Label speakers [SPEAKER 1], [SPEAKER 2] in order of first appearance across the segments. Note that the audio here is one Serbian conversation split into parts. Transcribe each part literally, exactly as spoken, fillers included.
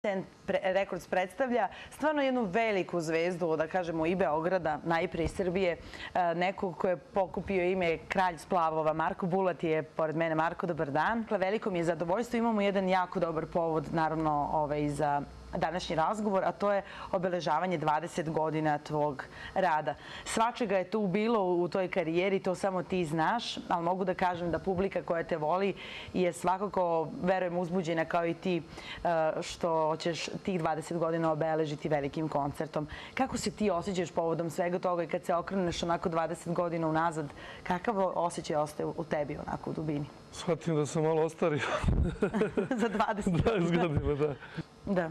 [SPEAKER 1] Records predstavlja stvarno jednu veliku zvezdu, da kažemo, i Beograda, najpre i Srbije, nekog ko je pokupio ime Kralj splavova. Marko Bulat je pored mene. Marko, dobar dan. Veliko mi je zadovoljstvo. Imamo jedan jako dobar povod, naravno, za današnji razgovor, a to je obeležavanje dvadeset godina tvog rada. Svačega je tu bilo u toj karijeri, to samo ti znaš, ali mogu da kažem da publika koja te voli je svakako, verujem, uzbuđena kao i ti što ćeš tih dvadeset godina obeležiti velikim koncertom. Kako se ti osjećaš povodom svega toga i kad se okreneš onako dvadeset godina unazad, kakav osjećaj ostaje u tebi onako u dubini?
[SPEAKER 2] Shvatim da sam malo ostario.
[SPEAKER 1] Za dvadeset
[SPEAKER 2] godina, da.
[SPEAKER 1] Da.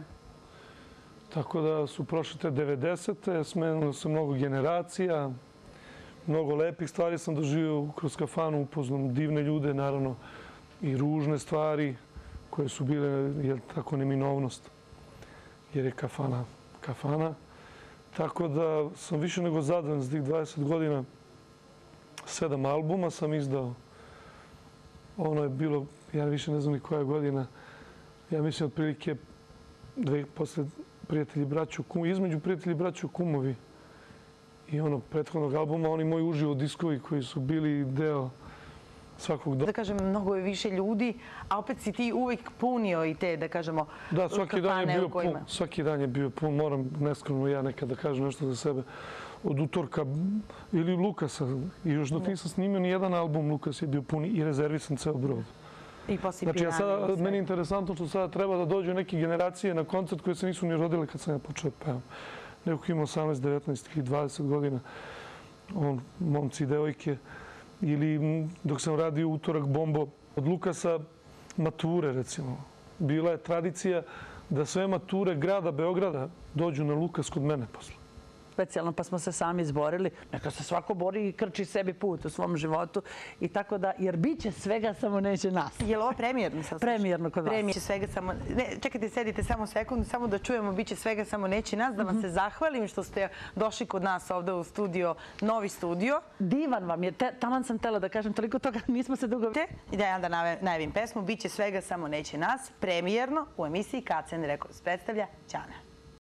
[SPEAKER 2] Tako da su prošle te devedesete, smenilo se mnogo generacija, mnogo lepih stvari sam doživio kroz kafanu, upoznam divne ljude, naravno i ružne stvari koje su bile, jel tako, neminovnost, jer je kafana kafana. Tako da sam više nego zadovoljan za tih dvadeset godina. Sedam albuma sam izdao. Ono je bilo, ja više ne znam ni koja godina, ja mislim otprilike dve posle Prijatelji, braću, kumovi, između Prijatelji, braću, kumovi i onog prethodnog albuma, oni moji uživo diskovi koji su bili deo svakog dana.
[SPEAKER 1] Da kažem, mnogo je više ljudi, a opet si ti uvijek punio i te, da kažemo, kafane u kojima...
[SPEAKER 2] Da, svaki dan je bio pun, svaki dan je bio pun, moram neskromno ja nekad da kažem nešto za sebe. Od utorka ili Lukasa, i još dok nisam snimio ni jedan album, Lukas je bio pun i rezervisan ceo brod. Znači, meni je interesantno što sada treba da dođu neke generacije na koncert koje se nisu ni rodile kad sam ja počeo pevam. Neko ima osamnaest, devetnaest ili dvadeset godina, momci i devojke. Ili dok sam radio Utorak Bombo od Lukasa, mature recimo. Bila je tradicija da sve mature grada Beograda dođu na Lukas kod mene posle.
[SPEAKER 3] Specijalno, pa smo se sami izborili. Neka se svako bori i krči sebi put u svom životu. I tako da, jer bit će svega, samo neće nas.
[SPEAKER 1] Je li ovo premijerno?
[SPEAKER 3] Premijerno kod vas.
[SPEAKER 1] Premijer će svega, samo... Čekajte, sedite samo sekundu, samo da čujemo bit će svega, samo neće nas. Da vam se zahvalim što ste došli kod nas ovde u studio, novi studio.
[SPEAKER 3] Divan vam je. Taman sam htela da kažem, toliko toga nismo se dugo...
[SPEAKER 1] I da ja onda najavim pesmu. Bit će svega, samo neće nas. Premijerno u emisiji K C N Records predstavlja Ćana.